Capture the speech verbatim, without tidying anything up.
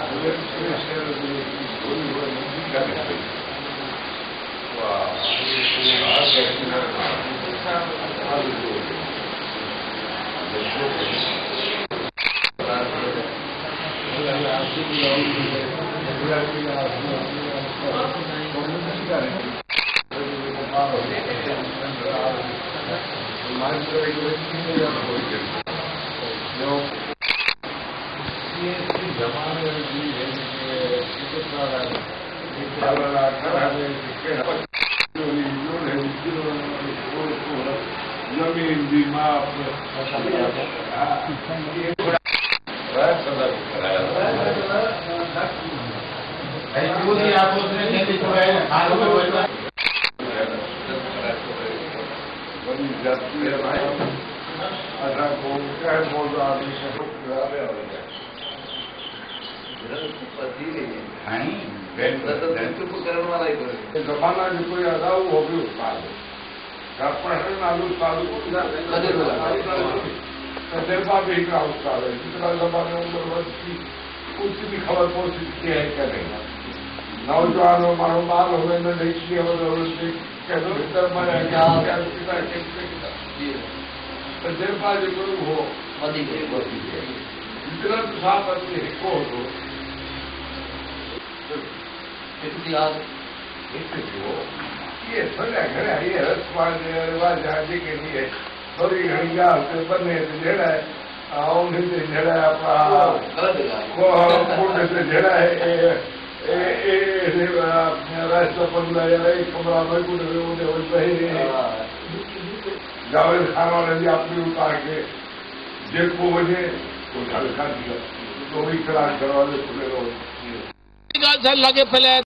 जमीन बीमा जमाना जो कोई अदाऊ हो भी उत्पाद पढ़ने नालू उत्पाद तजर्बा भी का उत्पाद है जितना जमाने उम्र वर्ष की कुछ भी खबर पहुंच सकती है क्या नहीं नौजवानों मानो माल हुए न देखिए तजर्बा जो कोई हो जितना साफ अच्छे को हो ये थोड़ा घड़ा ये रसवान रिवाज आदि के लिए थोड़ी घड़ी गाल से बने से जड़ा है आउंड से जड़ा है अपना को फूट से जड़ा है ए ए ए राष्ट्र पंद्रह या एक कमरा में कुछ भी उन्हें हो सही जावेद खान वाले भी अपनी उतार के जेब को बजे तो झलका दिया तो भी खिलाफ करवा ले खुले रोज लगे पहले